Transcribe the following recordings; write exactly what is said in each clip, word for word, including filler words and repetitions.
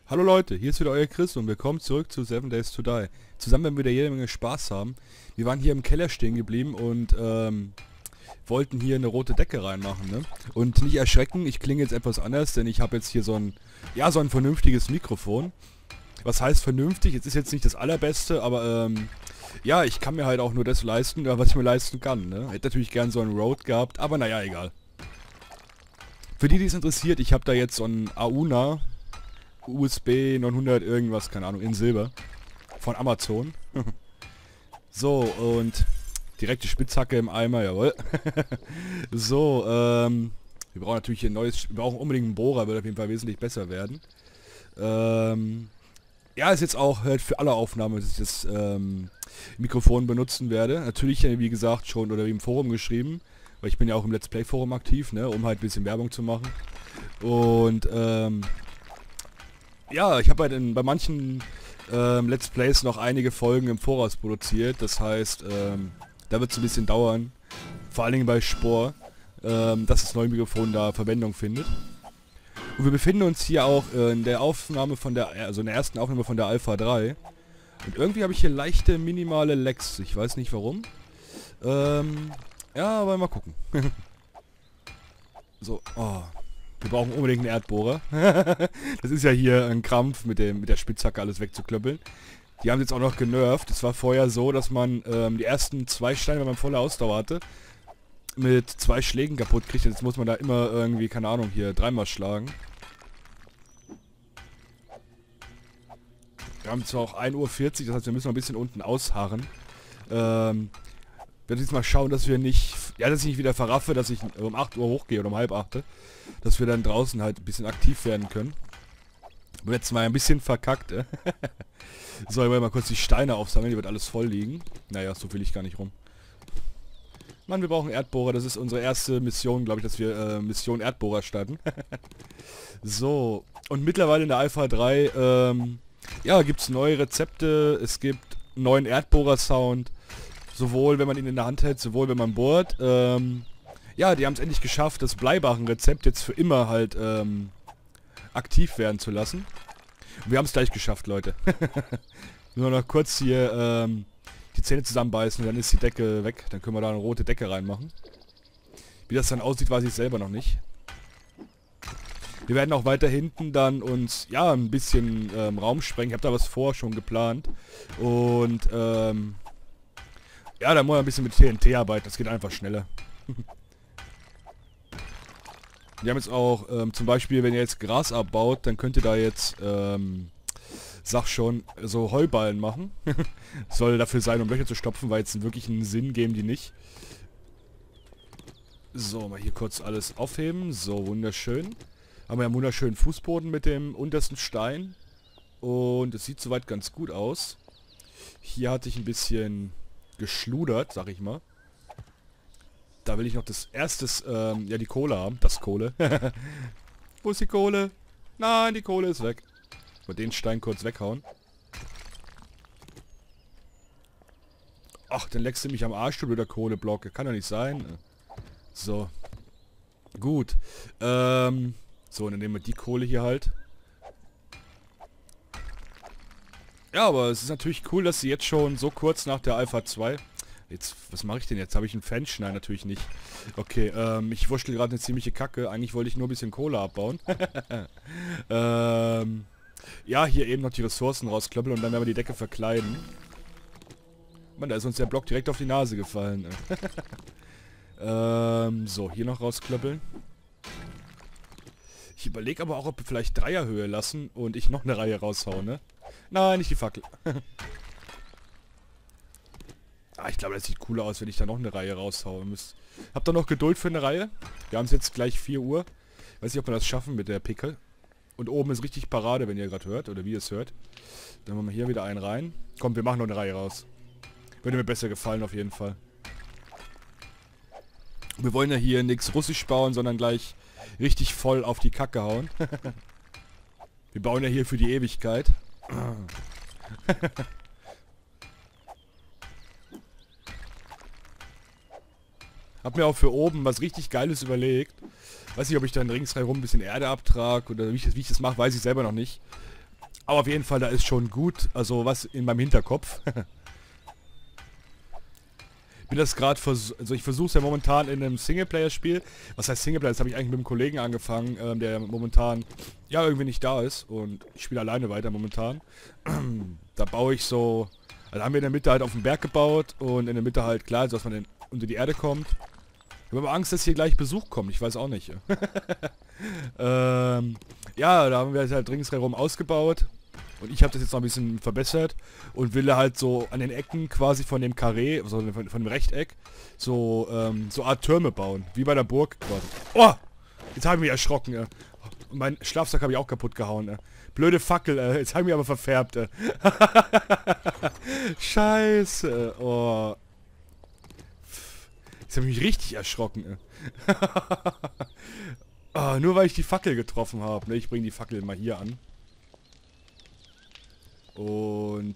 Hallo Leute, hier ist wieder euer Chris und willkommen zurück zu Seven Days to Die. Zusammen werden wir wieder jede Menge Spaß haben. Wir waren hier im Keller stehen geblieben und ähm, wollten hier eine rote Decke reinmachen, ne? Und nicht erschrecken, ich klinge jetzt etwas anders, denn ich habe jetzt hier so ein, ja, so ein vernünftiges Mikrofon. Was heißt vernünftig? Es ist jetzt nicht das allerbeste, aber ähm, ja, ich kann mir halt auch nur das leisten, was ich mir leisten kann, ne? Hätte natürlich gern so ein Rode gehabt, aber naja, egal. Für die, die es interessiert, ich habe da jetzt so ein Auna U S B neunhundert irgendwas, keine Ahnung, in Silber. Von Amazon. So, und direkt die Spitzhacke im Eimer, jawohl. So, ähm, wir brauchen natürlich hier ein neues, wir brauchen unbedingt einen Bohrer, wird auf jeden Fall wesentlich besser werden. Ähm, ja, ist jetzt auch halt für alle Aufnahmen, dass ich das ähm, Mikrofon benutzen werde. Natürlich, wie gesagt, schon oder wie im Forum geschrieben, weil ich bin ja auch im Let's Play Forum aktiv, ne, um halt ein bisschen Werbung zu machen. Und, ähm, ja, ich habe halt in, bei manchen ähm, Let's Plays noch einige Folgen im Voraus produziert. Das heißt, ähm, da wird es ein bisschen dauern. Vor allen Dingen bei Spor, ähm, dass das neue Mikrofon da Verwendung findet. Und wir befinden uns hier auch äh, in der Aufnahme von der, also in der ersten Aufnahme von der Alpha drei. Und irgendwie habe ich hier leichte minimale Lags. Ich weiß nicht warum. Ähm, ja, aber mal gucken. So, oh. Wir brauchen unbedingt einen Erdbohrer. Das ist ja hier ein Krampf, mit dem mit der Spitzhacke alles wegzuklöppeln. Die haben jetzt auch noch genervt. Es war vorher so, dass man ähm, die ersten zwei Steine, wenn man volle Ausdauer hatte, mit zwei Schlägen kaputt kriegt. Jetzt muss man da immer irgendwie, keine Ahnung, hier dreimal schlagen. Wir haben zwar auch ein Uhr vierzig, das heißt, wir müssen noch ein bisschen unten ausharren. Ähm, ich werde jetzt mal schauen, dass wir nicht, ja, dass ich nicht wieder verraffe, dass ich um acht Uhr hochgehe oder um halb acht, dass wir dann draußen halt ein bisschen aktiv werden können. Aber jetzt mal ein bisschen verkackt. Äh. So, ich will mal kurz die Steine aufsammeln, die wird alles voll liegen. Naja, so will ich gar nicht rum. Mann, wir brauchen Erdbohrer, das ist unsere erste Mission, glaube ich, dass wir äh, Mission Erdbohrer starten. So, und mittlerweile in der Alpha drei, ähm, ja, gibt es neue Rezepte, es gibt neuen Erdbohrer-Sound. Sowohl, wenn man ihn in der Hand hält, sowohl, wenn man bohrt. Ähm, ja, die haben es endlich geschafft, das Bleibarren-Rezept jetzt für immer halt ähm, aktiv werden zu lassen. Und wir haben es gleich geschafft, Leute. Nur noch kurz hier ähm, die Zähne zusammenbeißen, dann ist die Decke weg. Dann können wir da eine rote Decke reinmachen. Wie das dann aussieht, weiß ich selber noch nicht. Wir werden auch weiter hinten dann uns, ja, ein bisschen ähm, Raum sprengen. Ich habe da was vor, schon geplant. Und, ähm... ja, da muss man ein bisschen mit T N T arbeiten, das geht einfach schneller. Wir haben jetzt auch, ähm, zum Beispiel, wenn ihr jetzt Gras abbaut, dann könnt ihr da jetzt, ähm, sag schon, so Heuballen machen. Soll dafür sein, um Löcher zu stopfen, weil jetzt wirklich einen Sinn geben die nicht. So, mal hier kurz alles aufheben. So, wunderschön. Haben wir einen wunderschönen Fußboden mit dem untersten Stein. Und es sieht soweit ganz gut aus. Hier hatte ich ein bisschen geschludert, sag ich mal. Da will ich noch das erstes, ähm, ja, die Kohle haben. Das Kohle. Wo ist die Kohle? Nein, die Kohle ist weg. Mal den Stein kurz weghauen. Ach, dann leckst du mich am Arsch, du blöder Kohleblocke. Kann doch nicht sein. So. Gut. Ähm, so, dann nehmen wir die Kohle hier halt. Ja, aber es ist natürlich cool, dass sie jetzt schon so kurz nach der Alpha zwei... Jetzt, was mache ich denn jetzt? Habe ich einen Fench? Nein, natürlich nicht. Okay, ähm, ich wurschtel gerade eine ziemliche Kacke. Eigentlich wollte ich nur ein bisschen Kohle abbauen. ähm, ja, hier eben noch die Ressourcen rausklöppeln und dann werden wir die Decke verkleiden. Mann, da ist uns der Block direkt auf die Nase gefallen. ähm, so, hier noch rausklöppeln. Ich überlege aber auch, ob wir vielleicht Dreierhöhe lassen und ich noch eine Reihe raushauen, ne? Nein, nicht die Fackel. Ah, ich glaube, das sieht cooler aus, wenn ich da noch eine Reihe raushauen muss. Habt ihr noch Geduld für eine Reihe? Wir haben es jetzt gleich vier Uhr. Weiß nicht, ob wir das schaffen mit der Pickel. Und oben ist richtig Parade, wenn ihr gerade hört, oder wie ihr es hört. Dann machen wir hier wieder einen rein. Komm, wir machen noch eine Reihe raus. Würde mir besser gefallen, auf jeden Fall. Wir wollen ja hier nichts russisch bauen, sondern gleich richtig voll auf die Kacke hauen. Wir bauen ja hier für die Ewigkeit. Hab mir auch für oben was richtig Geiles überlegt. Weiß nicht, ob ich dann ringsherum ein bisschen Erde abtrage oder wie ich das, wie ich das mache, weiß ich selber noch nicht. Aber auf jeden Fall, da ist schon gut, also was in meinem Hinterkopf. Bin das gerade vers also ich versuche es ja momentan in einem Singleplayer-Spiel. Was heißt Singleplayer? Das habe ich eigentlich mit einem Kollegen angefangen, ähm, der momentan ja irgendwie nicht da ist und ich spiele alleine weiter momentan. Da baue ich so, also haben wir in der Mitte halt auf den Berg gebaut und in der Mitte halt klar, dass man in, unter die Erde kommt. Ich habe aber Angst, dass hier gleich Besuch kommt. Ich weiß auch nicht. ähm, ja, da haben wir halt ringsherum ausgebaut. Und ich habe das jetzt noch ein bisschen verbessert und will halt so an den Ecken quasi von dem Karree, also von, von dem Rechteck, so, ähm, so Art Türme bauen. Wie bei der Burg quasi. Oh! Jetzt habe ich mich erschrocken, äh. Und mein Schlafsack habe ich auch kaputt gehauen, äh. Blöde Fackel, äh. Jetzt habe ich mich aber verfärbt, äh. Scheiße, oh. Jetzt habe ich mich richtig erschrocken, äh. Oh, nur weil ich die Fackel getroffen habe. Ne, ich bringe die Fackel mal hier an. Und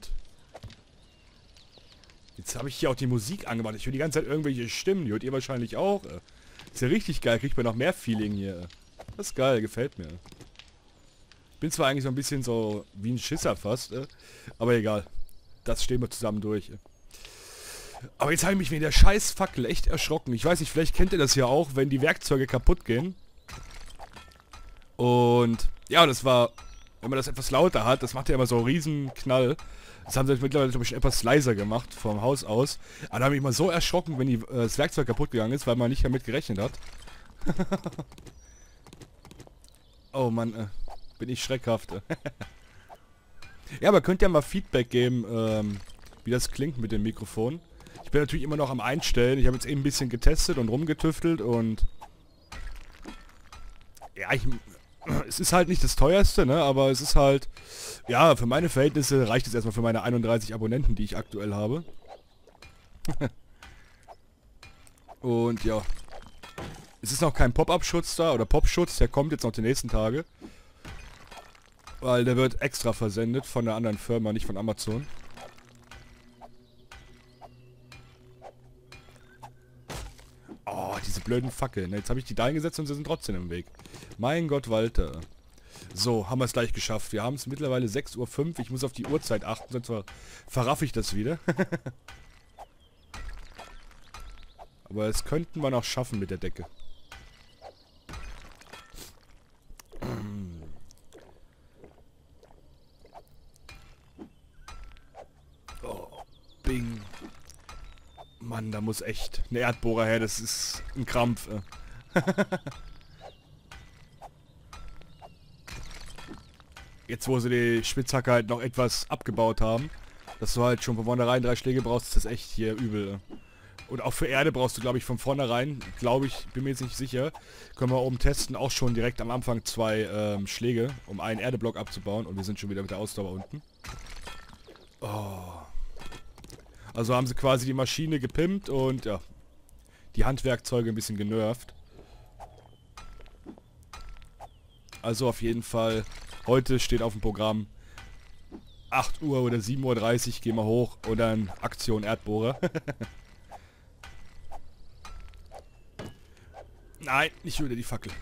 jetzt habe ich hier auch die Musik angemacht. Ich höre die ganze Zeit irgendwelche Stimmen. Die hört ihr wahrscheinlich auch. Äh. Ist ja richtig geil. Kriegt man noch mehr Feeling hier. Das ist geil. Gefällt mir. Bin zwar eigentlich so ein bisschen so wie ein Schisser fast. Äh. Aber egal. Das stehen wir zusammen durch. Äh. Aber jetzt habe ich mich wegen der scheiß Fackel echt erschrocken. Ich weiß nicht, vielleicht kennt ihr das ja auch, wenn die Werkzeuge kaputt gehen. Und ja, das war... Wenn man das etwas lauter hat, das macht ja immer so einen riesen Knall. Das haben sie jetzt mittlerweile, glaube ich, etwas leiser gemacht vom Haus aus. Aber da habe ich mal so erschrocken, wenn die, äh, das Werkzeug kaputt gegangen ist, weil man nicht damit gerechnet hat. Oh Mann, äh, bin ich schreckhaft. Äh. Ja, aber könnt ihr mal Feedback geben, ähm, wie das klingt mit dem Mikrofon. Ich bin natürlich immer noch am Einstellen. Ich habe jetzt eben ein bisschen getestet und rumgetüftelt und... Ja, ich... Es ist halt nicht das teuerste, ne? Aber es ist halt, ja, für meine Verhältnisse reicht es erstmal für meine einunddreißig Abonnenten, die ich aktuell habe. Und ja, es ist noch kein Pop-Up-Schutz da, oder Pop-Schutz, der kommt jetzt noch die nächsten Tage. Weil der wird extra versendet von einer anderen Firma, nicht von Amazon. Oh, diese blöden Fackeln. Jetzt habe ich die da eingesetzt und sie sind trotzdem im Weg. Mein Gott, Walter. So, haben wir es gleich geschafft. Wir haben es mittlerweile sechs Uhr fünf. Ich muss auf die Uhrzeit achten, sonst ver verraff ich das wieder. Aber das könnten wir noch schaffen mit der Decke. Oh, bing. Mann, da muss echt ein Erdbohrer her, das ist ein Krampf. Äh. Jetzt, wo sie die Spitzhacke halt noch etwas abgebaut haben, dass du halt schon von vornherein drei Schläge brauchst, ist das echt hier übel. Äh. Und auch für Erde brauchst du, glaube ich, von vornherein, glaube ich, bin mir jetzt nicht sicher, können wir oben testen, auch schon direkt am Anfang zwei ähm, Schläge, um einen Erdeblock abzubauen. Und wir sind schon wieder mit der Ausdauer unten. Oh. Also haben sie quasi die Maschine gepimpt und ja, die Handwerkzeuge ein bisschen genervt. Also auf jeden Fall, heute steht auf dem Programm acht Uhr oder sieben Uhr dreißig, gehen wir hoch und dann Aktion Erdbohrer. Nein, nicht wieder die Fackel.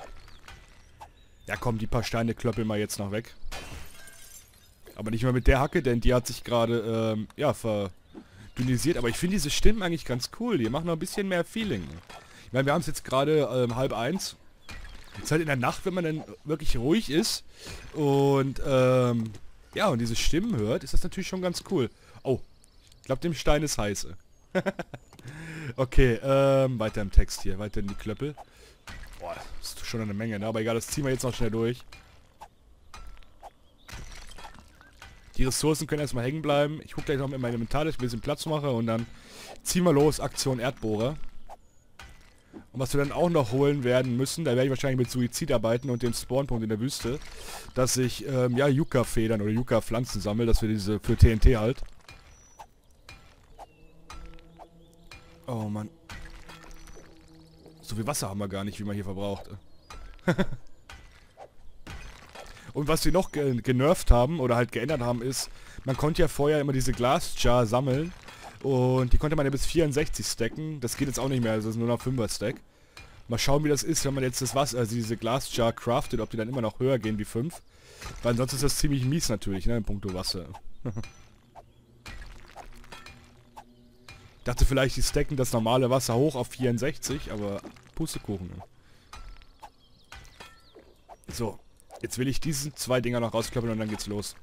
Ja komm, die paar Steine klöppeln wir jetzt noch weg. Aber nicht mehr mit der Hacke, denn die hat sich gerade, ähm, ja, verdünnisiert. Aber ich finde diese Stimmen eigentlich ganz cool. Die machen noch ein bisschen mehr Feeling. Ich meine, wir haben es jetzt gerade ähm, halb eins. Ist halt in der Nacht, wenn man dann wirklich ruhig ist und, ähm, ja, und diese Stimmen hört, ist das natürlich schon ganz cool. Oh, ich glaube, dem Stein ist heiß. Okay, ähm, weiter im Text hier, weiter in die Klöppel. Boah, das ist schon eine Menge, ne? Aber egal, das ziehen wir jetzt noch schnell durch. Die Ressourcen können erstmal hängen bleiben. Ich gucke gleich noch mit meinem Inventar, dass ich ein bisschen Platz mache und dann ziehen wir los, Aktion Erdbohrer. Und was wir dann auch noch holen werden müssen, da werde ich wahrscheinlich mit Suizid arbeiten und dem Spawnpunkt in der Wüste, dass ich, ähm, ja, Yucca-Federn oder Yucca-Pflanzen sammle, dass wir diese, für T N T halt. Oh Mann. So viel Wasser haben wir gar nicht, wie man hier verbraucht. Und was wir noch ge genervt haben oder halt geändert haben ist, man konnte ja vorher immer diese Glasjar sammeln und die konnte man ja bis vierundsechzig stacken. Das geht jetzt auch nicht mehr, also das ist nur noch fünfer Stack. Mal schauen, wie das ist, wenn man jetzt das Wasser, also diese Glasjar craftet, ob die dann immer noch höher gehen wie fünf. Weil sonst ist das ziemlich mies natürlich, ne, in puncto Wasser. Ich dachte vielleicht, die stacken das normale Wasser hoch auf vierundsechzig, aber Pustekuchen. So, jetzt will ich diese zwei Dinger noch rausklappen und dann geht's los.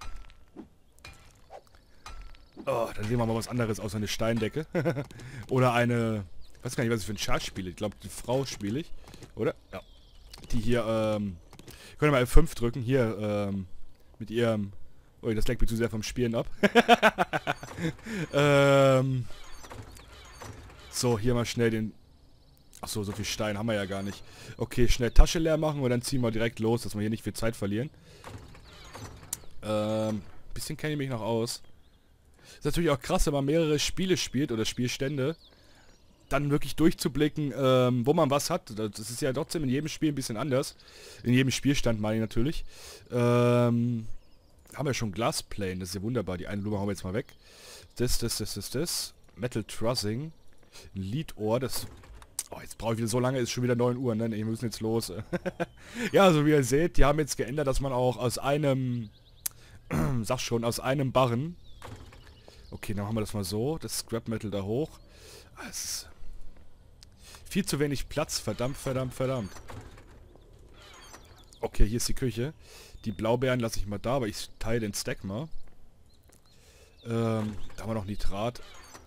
Oh, dann sehen wir mal was anderes außer eine Steindecke. Oder eine... Ich weiß gar nicht, was ich für ein Chart spiele. Ich glaube, die Frau spiele ich. Oder? Ja. Die hier, ähm... Können wir mal F fünf drücken. Hier, ähm... Mit ihrem... Oh, das leckt mich zu sehr vom Spielen ab. ähm... So, hier mal schnell den... Achso, so viel Stein haben wir ja gar nicht. Okay, schnell Tasche leer machen und dann ziehen wir direkt los, dass wir hier nicht viel Zeit verlieren. Ähm... Bisschen kenne ich mich noch aus. Ist natürlich auch krass, wenn man mehrere Spiele spielt oder Spielstände, dann wirklich durchzublicken, ähm, wo man was hat. Das ist ja trotzdem in jedem Spiel ein bisschen anders. In jedem Spielstand meine ich natürlich. Ähm, haben wir schon Glassplane, das ist ja wunderbar. Die eine Blume haben wir jetzt mal weg. Das, das, das, das, das. Metal Trussing. Ein Liedohr, das... Oh, jetzt brauche ich wieder so lange, ist schon wieder neun Uhr, ne? Wir müssen jetzt los. Ja, also wie ihr seht, die haben jetzt geändert, dass man auch aus einem... sag schon, aus einem Barren... Okay, dann machen wir das mal so. Das Scrap Metal da hoch. Ah, es ist viel zu wenig Platz. Verdammt, verdammt, verdammt. Okay, hier ist die Küche. Die Blaubeeren lasse ich mal da, aber ich teile den Stack mal. Ähm, da haben wir noch Nitrat.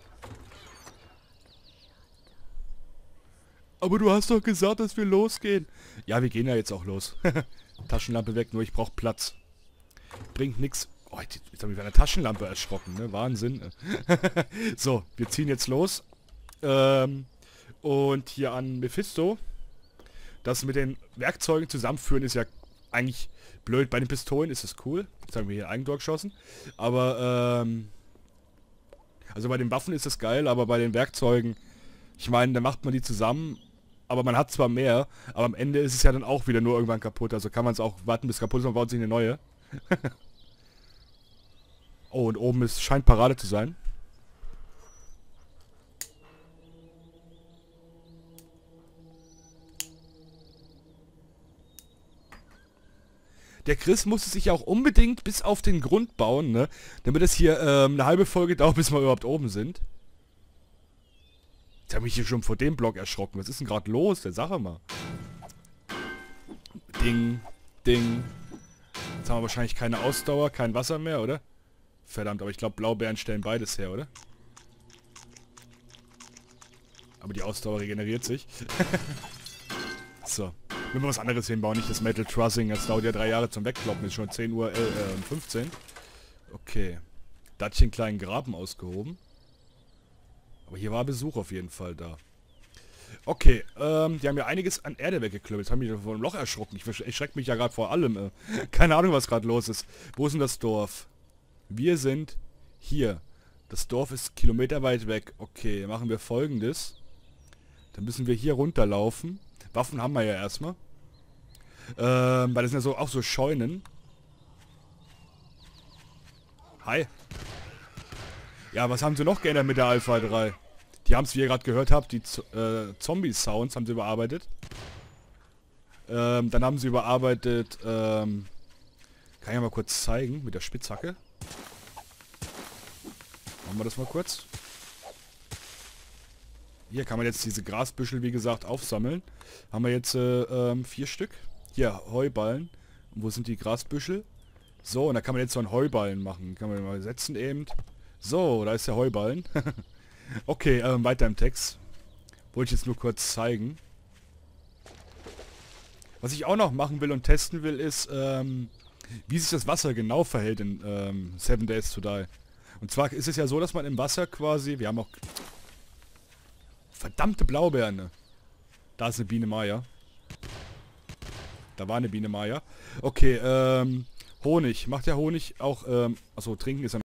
Aber du hast doch gesagt, dass wir losgehen. Ja, wir gehen ja jetzt auch los. Taschenlampe weg, nur ich brauche Platz. Bringt nichts. Oh, jetzt habe ich mit einer Taschenlampe erschrocken, ne? Wahnsinn. So, wir ziehen jetzt los. Ähm, und hier an Mephisto. Das mit den Werkzeugen zusammenführen ist ja eigentlich blöd. Bei den Pistolen ist es cool. Jetzt haben wir hier Eigentor geschossen. Aber, ähm... Also bei den Waffen ist es geil, aber bei den Werkzeugen... Ich meine, da macht man die zusammen, aber man hat zwar mehr, aber am Ende ist es ja dann auch wieder nur irgendwann kaputt. Also kann man es auch warten, bis kaputt ist, man baut sich eine neue. Oh, und oben ist, scheint Parade zu sein. Der Chris musste sich ja auch unbedingt bis auf den Grund bauen, ne? Damit es hier ähm, eine halbe Folge dauert, bis wir überhaupt oben sind. Jetzt habe ich hier schon vor dem Block erschrocken. Was ist denn gerade los? Der Sache mal. Ding, Ding. Jetzt haben wir wahrscheinlich keine Ausdauer, kein Wasser mehr, oder? Verdammt, aber ich glaube, Blaubeeren stellen beides her, oder? Aber die Ausdauer regeneriert sich. So. Wenn wir was anderes hinbauen, nicht das Metal Trussing. Das dauert ja drei Jahre zum Wegkloppen. Ist schon zehn Uhr äh, fünfzehn. Okay. Da hatte ich einen kleinen Graben ausgehoben. Aber hier war Besuch auf jeden Fall da. Okay, ähm, die haben ja einiges an Erde weggeklöppelt. Jetzt haben mich vor einem Loch erschrocken. Ich, ich schrecke mich ja gerade vor allem. Äh. Keine Ahnung, was gerade los ist. Wo ist denn das Dorf? Wir sind hier. Das Dorf ist kilometerweit weg. Okay, machen wir Folgendes. Dann müssen wir hier runterlaufen. Waffen haben wir ja erstmal. Ähm, weil das sind ja so, auch so Scheunen. Hi. Ja, was haben sie noch geändert mit der Alpha drei? Die haben es, wie ihr gerade gehört habt, die äh, Zombie-Sounds haben sie überarbeitet. Ähm, dann haben sie überarbeitet, ähm, kann ich mal kurz zeigen, mit der Spitzhacke. Machen wir das mal kurz. Hier kann man jetzt diese Grasbüschel, wie gesagt, aufsammeln. Haben wir jetzt äh, ähm, vier Stück. Hier, Heuballen. Und wo sind die Grasbüschel? So, und da kann man jetzt so einen Heuballen machen. Kann man mal setzen eben. So, da ist der Heuballen. Okay, ähm, weiter im Text. Wollte ich jetzt nur kurz zeigen. Was ich auch noch machen will und testen will, ist, ähm, wie sich das Wasser genau verhält in ähm, Seven Days to Die. Und zwar ist es ja so, dass man im Wasser quasi... Wir haben auch... Verdammte Blaubeeren. Ne? Da ist eine Biene Maya. Da war eine Biene Maya. Okay, ähm... Honig. Macht der Honig auch... Ähm, achso, trinken ist ja